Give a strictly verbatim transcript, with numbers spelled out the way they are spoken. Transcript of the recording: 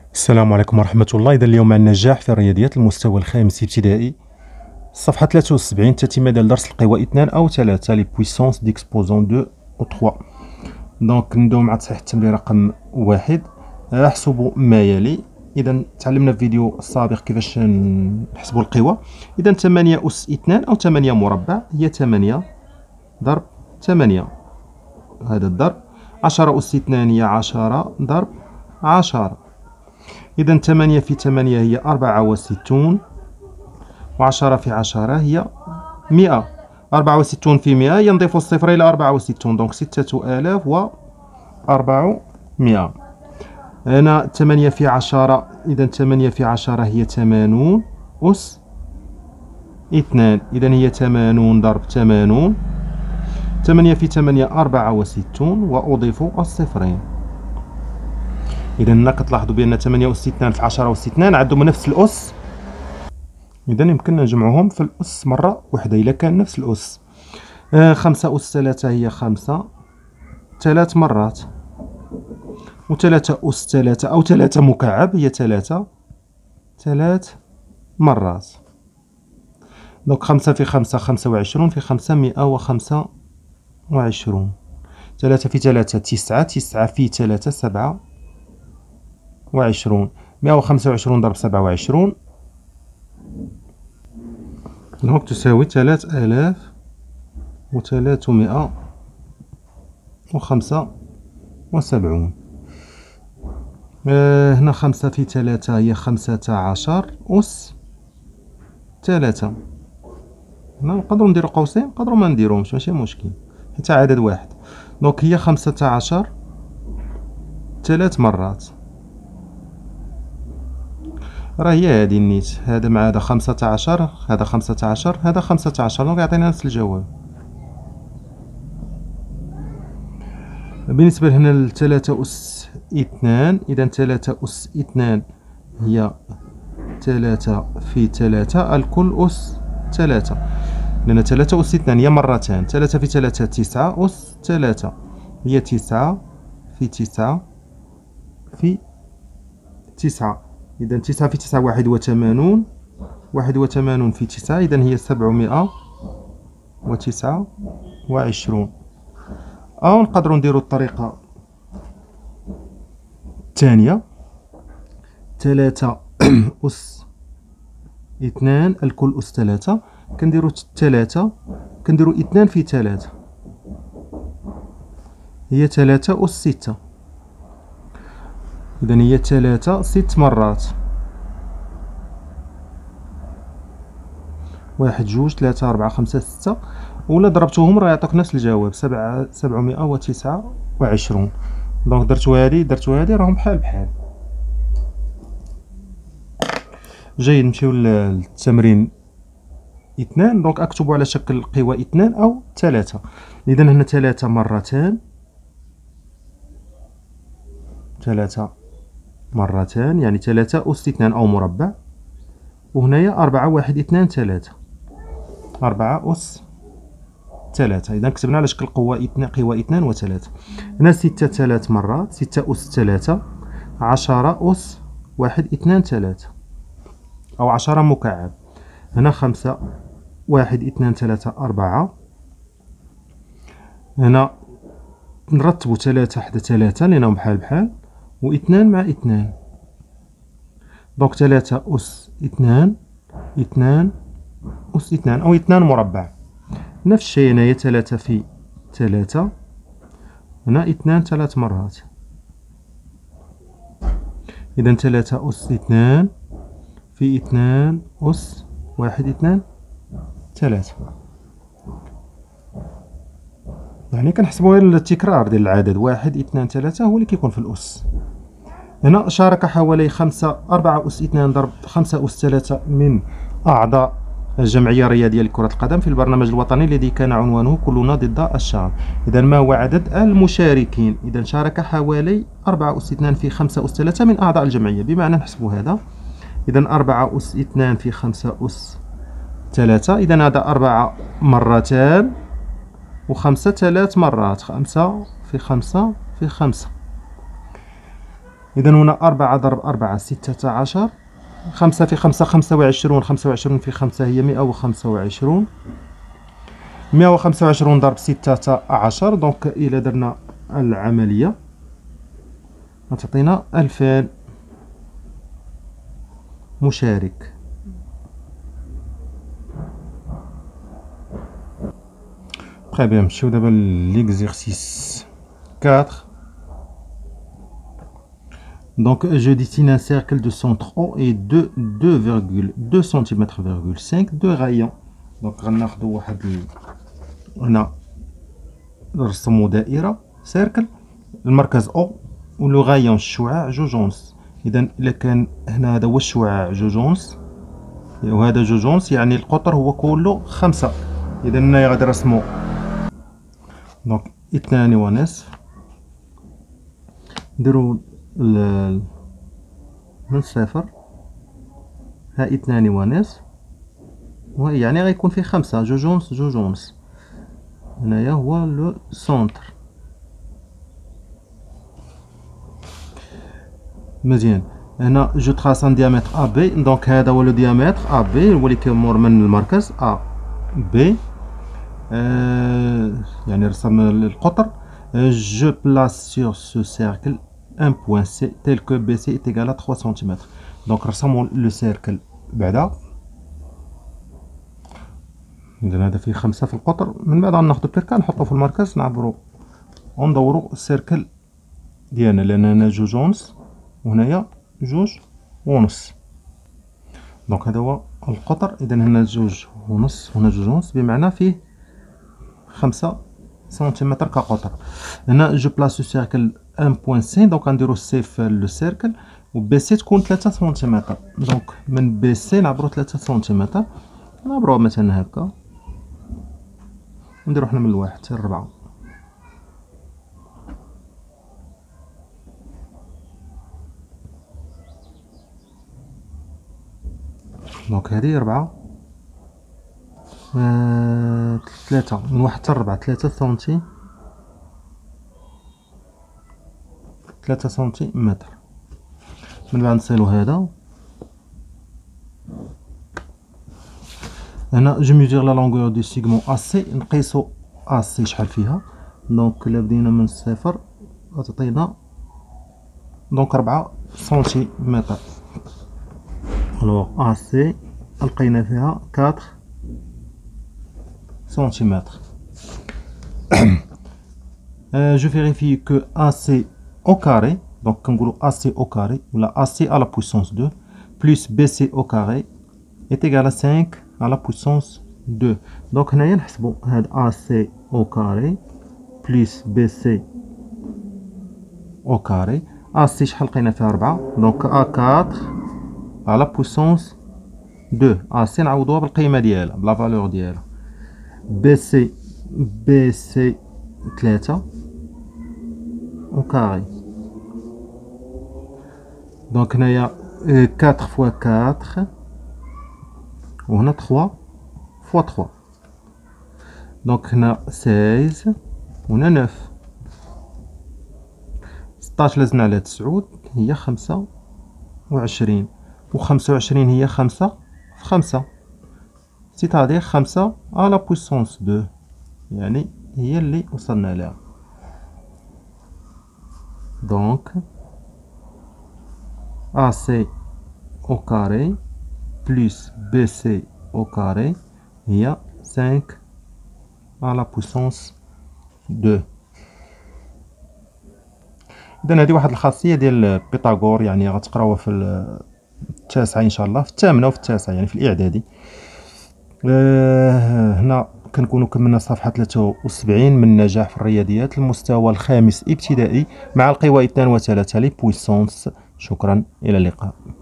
السلام عليكم ورحمة الله. إذا اليوم عندنا نجاح في الرياضيات المستوى الخامس ابتدائي، الصفحة ثلاثة وسبعين، تتمة ديال درس القوى اثنان أو ثلاثة لي بويسونس ديكسبوزون اثنين و ثلاثة. دونك نبداو مع تصحيح التمرين رقم واحد. احسبوا ما يلي. إذا تعلمنا في فيديو السابق كيفاش نحسبوا القوى. إذا ثمانية أس اثنان أو ثمانية مربع هي ثمانية ضرب ثمانية، هذا الضرب. عشرة أس اثنان هي عشرة ضرب عشرة. إذا ثمانية في ثمانية هي أربعة وستون، وعشرة في عشرة هي مئة. أربعة وستون في مئة هي نضيف الصفر إلى أربعة وستون، دونك ستة آلاف وأربعمئة. هنا ثمانية في عشرة، إذا ثمانية في عشرة هي ثمانون أس اثنان، إذا هي ثمانون ضرب ثمانون. ثمانية في ثمانية أربعة وستون، وأضيف الصفرين. إذا هنا كتلاحظوا بأن ثمانية أس اثنان في عشرة أس اثنان عندهم نفس الأس، إذا يمكننا نجمعهم في الأس مرة واحدة إلا كان نفس الأس. آه خمسة أس ثلاثة هي خمسة ثلاث مرات، وثلاثة أس ثلاثة أو ثلاثة مكعب هي ثلاثة ثلاث مرات. دونك خمسة في خمسة خمسة وعشرون، في خمسة مئة وخمسة وعشرون. ثلاثة في ثلاثة تسعة، تسعة في ثلاثة سبعة وعشرون. مئة وخمسة وعشرون ضرب سبعة وعشرون، دونك تساوي ثلاث آلاف وثلاثمئة وخمسة وسبعون. آه هنا خمسة في ثلاثة هي خمسة عشر أس ثلاثة. هنا نقدروا نديرو قوسين، نقدروا ما نديروهمش، ماشي مشكل حتى عدد واحد. دونك هي خمسة عشر ثلاث مرات، راه هي هادي النيت، هذا مع هذا خمسة عشر، هذا خمسة عشر، هذا خمسة عشر، دونك يعطينا نفس الجواب. بالنسبة لهنا لثلاثة أس اثنان، إذا ثلاثة أس اثنان هي ثلاثة في ثلاثة الكل أس ثلاثة، لأن ثلاثة أس اثنان هي مرتان. ثلاثة في ثلاثة تسعة أس ثلاثة هي تسعة في تسعة في تسعة، إذا تسعة في تسعة واحد وثمانون، واحد وثمانون في تسعة إذا هي سبعمئة وتسعة وعشرون. أو نقدروا نديروا الطريقة الثانية، ثلاثة أس اثنان الكل أس ثلاثة، كنديروا ثلاثة، كنديروا اثنان في ثلاثة هي ثلاثة أس ستة، إذا هي ثلاثة ست مرات. واحد جوج ثلاثة أربعة خمسة ستة، ولا ضربتوهم راه يعطوك نفس الجواب، سبعة سبعمئة وتسعة وعشرون. دونك درتو هادي درتو هادي راهم بحال بحال. جاي نمشيو للتمرين اثنان. دونك اكتبوا على شكل قوى اثنان أو ثلاثة. إذا هنا ثلاثة مرتان، ثلاثة مرتان يعني ثلاثة أس اثنان أو مربع، وهنايا أربعة واحد اثنان ثلاثة، أربعة أس ثلاثة. إذا كتبنا على شكل قوة اثنان، قوى اثنان وثلاثة. هنا ستة ثلاث مرات، ستة أس ثلاثة، عشرة أس واحد اثنان ثلاثة أو عشرة مكعب. هنا خمسة واحد اثنان ثلاثة أربعة. هنا نرتبوا ثلاثة حدا ثلاثة لأنهم بحال بحال، واثنان مع اثنان. دونك ثلاثة أس اثنان، اثنان أس اثنان أو اثنان مربع. نفس الشيء هنايا ثلاثة في ثلاثة، هنا اثنان ثلاث مرات. إذا ثلاثة أس اثنان في اثنان أس واحد اثنان ثلاثة، يعني كنحسبوا غير التكرار ديال العدد واحد اثنان ثلاثة هو اللي كيكون في الأس. هنا شارك حوالي خمسة أربعة أس اثنان ضرب خمسة أس ثلاثة من أعضاء الجمعية الرياضية لكرة القدم في البرنامج الوطني الذي كان عنوانه كلنا ضد الشعب. إذا ما هو عدد المشاركين؟ إذا شارك حوالي أربعة أس اثنان في خمسة أس ثلاثة من أعضاء الجمعية، بمعنى نحسبوا هذا. إذا أربعة أس اثنان في خمسة أس ثلاثة، إذا هذا أربعة مرتان، وخمسة ثلاث مرات، خمسة في خمسة في خمسة. إذا هنا أربعة ضرب أربعة ستة عشر، خمسة في خمسة خمسة وعشرون، خمسة وعشرون في خمسة هي مئة وخمسة وعشرون، مئة وخمسة وعشرون ضرب ستة عشر. دونك إلا درنا العملية غتعطينا ألفين مشارك. Très bien, نمشيو دابا l'exercice quatre. Donc je dessine un cercle de centre O et de deux virgule deux centimètres virgule cinq de rayons. Donc غناخدو واحد ال... هنا نرسمو دائرة سيركل، المركز او ولو غايون الشعاع جوج ونص. اذا الا كان هنا هذا هو الشعاع جوج ونص وهذا جوج ونص، يعني القطر هو كله خمسة. اذا هنايا غادي نرسمو دونك اثنان ونصف، نديرو من صفر ها اثنان ونصف، يعني غيكون فيه خمسة، جوج ونص جوج ونص. هنايا هو لو سونتر. مزيان، هنا جو تراس ان ديامتر ا بي. دونك هذا هو لو ديامتر ا بي هو اللي كيمر من المركز ا بي، آه يعني رسم القطر. جو بلاس سور سو سيركل ان بوين سي تيل كو بي سي est égal à trois سنتيمتر. دونك رسموا لو سيركل بعدا. إذا هذا فيه خمسة في القطر، من بعد غناخدو بيركا نحطو في المركز، نعبرو وندورو السيركل ديالنا، لأن هنا جوج ونص وهنايا جوج ونص. دونك هذا هو القطر. إذا هنا جوج ونص وهنا جوج ونص، بمعنى فيه خمسة سنتيمتر كقطر. هنا جو بلاس سيركل ان بوين سي، دونك غنديرو سي في لو سيركل، و بي سي تكون ثلاثة سنتيمتر. دونك من بي سي نعبرو ثلاثة سنتيمتر، نعبروها مثلا هكا، نديرو حنا من الواحد حتى لربعة. دونك هادي ربعة، آه ثلاثة، من واحد حتى لربعة ثلاثة سنتي، ثلاثة سنتيمتر. من بعد نصيلو هذا. هنا جو ميزور لا لونغور دو سيغمون ا سي، نقيسو ا سي شحال فيها. دونك الا بدينا من الصفر غتعطينا دونك ربعة سنتيمتر. الوغ ا سي لقينا فيها أربعة سنتيمتر. جو فيريفي كو ا سي au carré، donc كنقولو A C au carré ولا A C à la puissance deux plus B C au carré est égal à cinq à la puissance deux. donc هنايا نحسبو هاد A C au carré plus B C au carré. A C شحال لقينا فيها ربعة، donc A quatre à la puissance deux. A C نعوضوها بالقيمة ديالها بلا فالور ديالها. B C B C ثلاثة au carré. donc هنايا quatre fois quatre وهنا trois fois trois. donc هنا seize وهنا neuf. ستاش لازمنا على تسعود هي خمسة وعشرين، و خمسة وعشرين هي خمسة في خمسة، سيتادير خمسة على بويسونس دو، يعني هي اللي وصلنا لها. دونك A C au carré plus B C au carré هي cinq à la puissance deux. إذن هذه واحد الخاصية ديال بيثاغور، يعني غتقراوها في التاسعة إن شاء الله، في الثامنة وفي التاسعة، يعني في الإعدادي. أه هنا كنكونوا كملنا صفحة ثلاثة وسبعين من نجاح في الرياضيات المستوى الخامس ابتدائي مع القوى اثنان وثلاثة لي بويسونس. شكرا، إلى اللقاء.